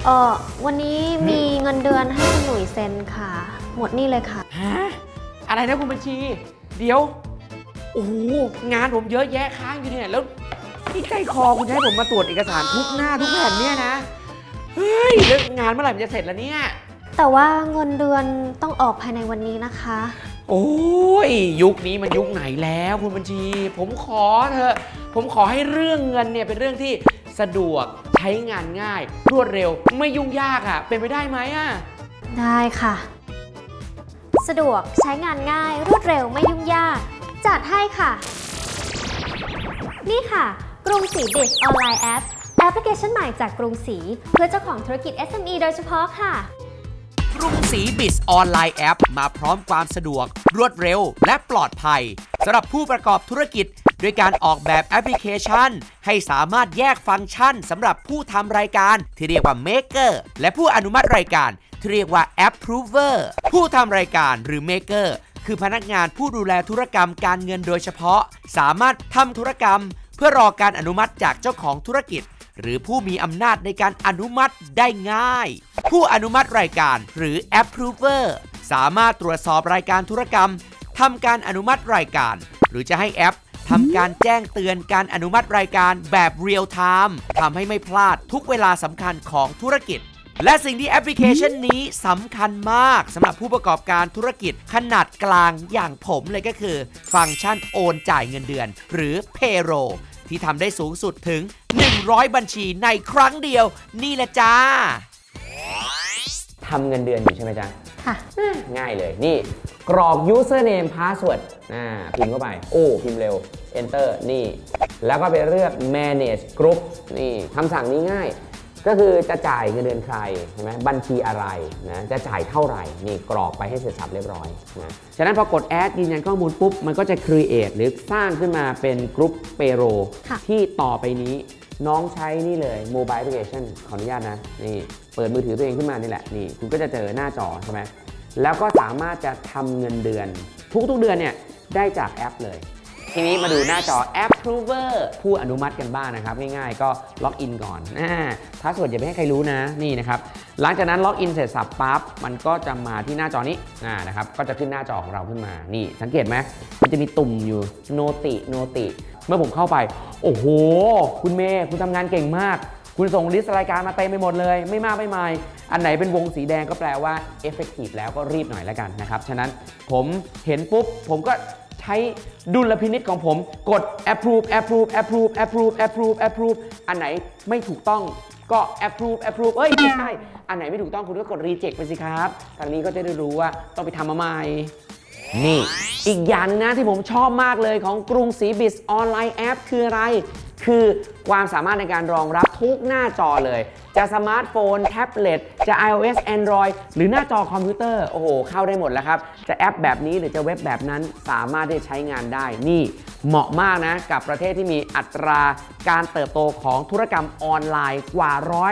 วันนี้มีเงินเดือนให้คุณหนุ่ยเซ็นค่ะหมดนี่เลยค่ะฮะอะไรนะคุณบัญชีเดี๋ยวโอ้โหงานผมเยอะแยะค้างอยู่เนี่ยแล้วที่ใจคอคุณให้ผมมาตรวจเอกสารทุกหน้าทุกแผ่นเนี่ยนะเฮ้ยแล้วงานเมื่อไหร่มันจะเสร็จแล้วเนี่ยแต่ว่าเงินเดือนต้องออกภายในวันนี้นะคะโอ้ยยุคนี้มันยุคไหนแล้วคุณบัญชีผมขอเถอะผมขอให้เรื่องเงินเนี่ยเป็นเรื่องที่สะดวกใช้งานง่ายรวดเร็วไม่ยุ่งยากอ่ะเป็นไปได้ไหมอ่ะได้ค่ะสะดวกใช้งานง่ายรวดเร็วไม่ยุ่งยากจัดให้ค่ะนี่ค่ะกรุงศรี Biz ออนไลน์แอปพลิเคชันใหม่จากกรุงศรีเพื่อเจ้าของธุรกิจ SME โดยเฉพาะค่ะกรุงศรี Biz ออนไลน์แอปมาพร้อมความสะดวกรวดเร็วและปลอดภัยสำหรับผู้ประกอบธุรกิจด้วยการออกแบบแอปพลิเคชันให้สามารถแยกฟังก์ชันสำหรับผู้ทำรายการที่เรียกว่า Maker และผู้อนุมัติรายการที่เรียกว่า Approver ผู้ทำรายการหรือ Maker คือพนักงานผู้ดูแลธุรกรรมการเงินโดยเฉพาะสามารถทำธุรกรรมเพื่อรอการอนุมัติจากเจ้าของธุรกิจหรือผู้มีอำนาจในการอนุมัติได้ง่ายผู้อนุมัติรายการหรือ Approver สามารถตรวจสอบรายการธุรกรรมทำการอนุมัติรายการหรือจะให้แอปทำการแจ้งเตือนการอนุมัติรายการแบบเรียลไทม์ทำให้ไม่พลาดทุกเวลาสำคัญของธุรกิจและสิ่งที่แอปพลิเคชันนี้สำคัญมากสำหรับผู้ประกอบการธุรกิจขนาดกลางอย่างผมเลยก็คือฟังก์ชันโอนจ่ายเงินเดือนหรือ Payroll ที่ทำได้สูงสุดถึง100บัญชีในครั้งเดียวนี่แหละจ้าทำเงินเดือนอยู่ใช่ไหมจ๊ะค่ะง่ายเลยนี่กรอก username password พิมพ์เข้าไปพิมพ์เร็ว enter นี่แล้วก็ไปเลือก manage group นี่คำสั่งนี้ง่ายก็คือจะจ่ายเงินเดือนใครใช่ไหมบัญชีอะไรนะจะจ่ายเท่าไหร่นี่กรอกไปให้เสร็จสับเรียบร้อยนะฉะนั้นพอกด add ยืนยันข้อมูลปุ๊บมันก็จะ create หรือสร้างขึ้นมาเป็น group payroll ที่ต่อไปนี้น้องใช้นี่เลย mobile application ขออนุญาตนะนี่เปิดมือถือตัวเองขึ้นมานี่แหละนี่คุณก็จะเจอหน้าจอใช่ไหมแล้วก็สามารถจะทำเงินเดือนทุกๆเดือนเนี่ยได้จากแอปเลยทีนี้มาดูหน้าจอ Approver ผู้อนุมัติกันบ้างนะครับง่ายๆก็ล็อกอินก่อนพาสเวิร์ดอย่าไปให้ใครรู้นะนี่นะครับหลังจากนั้นล็อกอินเสร็จสับปั๊บมันก็จะมาที่หน้าจอนี้นะครับก็จะขึ้นหน้าจอของเราขึ้นมานี่สังเกตไหมมันจะมีตุ่มอยู่โนติเมื่อผมเข้าไปโอ้โหคุณเมย์คุณทำงานเก่งมากคุณส่งลิสต์รายการมาเต็มไปหมดเลยไม่มากไม่มายอันไหนเป็นวงสีแดงก็แปลว่า effective แล้วก็รีบหน่อยแล้วกันนะครับฉะนั้นผมเห็นปุ๊บผมก็ใช้ดุลพินิจของผมกด approve อันไหนไม่ถูกต้องก็ approve ไม่ใช่อันไหนไม่ถูกต้องคุณก็กด reject ไปสิครับทางนี้ก็จะได้รู้ว่าต้องไปทำมาใหม่นี่อีกอย่างนึงนะที่ผมชอบมากเลยของกรุงศรี Biz ออนไลน์แอปคืออะไรคือความสามารถในการรองรับทุกหน้าจอเลยจะสมาร์ทโฟนแท็บเล็ตจะ iOS Android หรือหน้าจอคอมพิวเตอร์โอ้โหเข้าได้หมดแล้วครับจะแอปแบบนี้หรือจะเว็บแบบนั้นสามารถที่จะใช้งานได้นี่เหมาะมากนะกับประเทศที่มีอัตราการเติบโตของธุรกรรมออนไลน์กว่า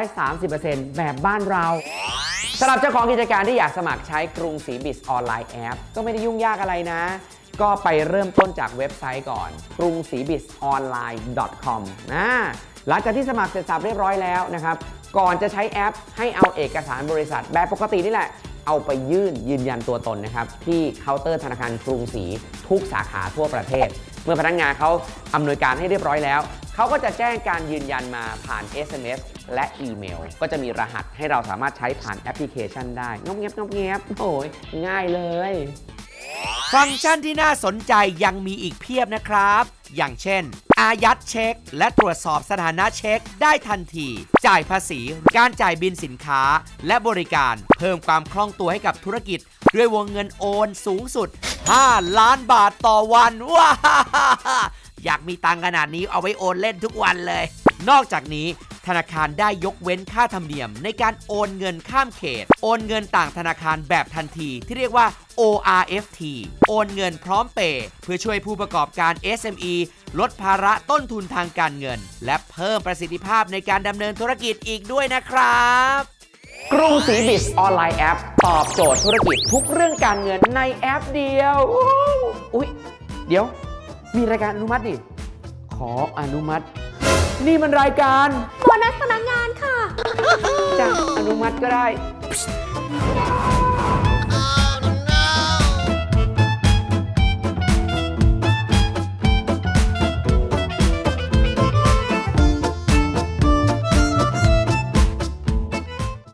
130% แบบบ้านเราสำหรับเจ้าของกิจการที่อยากสมัครใช้กรุงศรี Biz ออนไลน์แอปก็ไม่ได้ยุ่งยากอะไรนะก็ไปเริ่มต้นจากเว็บไซต์ก่อนกรุงศรี bizonline.com หลังจากที่สมัครเสร็จสับเรียบร้อยแล้วนะครับก่อนจะใช้แอปให้เอาเอกสารบริษัทแบบปกตินี่แหละเอาไปยืนยันตัวตนนะครับที่เคาน์เตอร์ธนาคารกรุงศรีทุกสาขาทั่วประเทศเมื่อพนักงานเขาอำนวยการให้เรียบร้อยแล้วเขาก็จะแจ้งการยืนยันมาผ่าน SMS และอีเมลก็จะมีรหัสให้เราสามารถใช้ผ่านแอปพลิเคชันได้งบเงียบโอ้ยง่ายเลยฟังก์ชันที่น่าสนใจยังมีอีกเพียบนะครับอย่างเช่นอายัดเช็คและตรวจสอบสถานะเช็คได้ทันทีจ่ายภาษีการจ่ายบิลสินค้าและบริการเพิ่มความคล่องตัวให้กับธุรกิจด้วยวงเงินโอนสูงสุด5 ล้านบาทต่อวันว้าอยากมีตังค์ขนาดนี้เอาไว้โอนเล่นทุกวันเลยนอกจากนี้ธนาคารได้ยกเว้นค่าธรรมเนียมในการโอนเงินข้ามเขตโอนเงินต่างธนาคารแบบทันทีที่เรียกว่า ORFT โอนเงินพร้อมเปย์เพื่อช่วยผู้ประกอบการ SME ลดภาระต้นทุนทางการเงินและเพิ่มประสิทธิภาพในการดำเนินธุรกิจอีกด้วยนะครับกรุงศรี Biz ออนไลน์แอปตอบโจทย์ธุรกิจทุกเรื่องการเงินในแอปเดียวอุ๊ยเดี๋ยวมีรายการอนุมัติดิขออนุมัตินี่มันรายการโบนัสพนักงานค่ะจ้ะอนุมัติก็ได้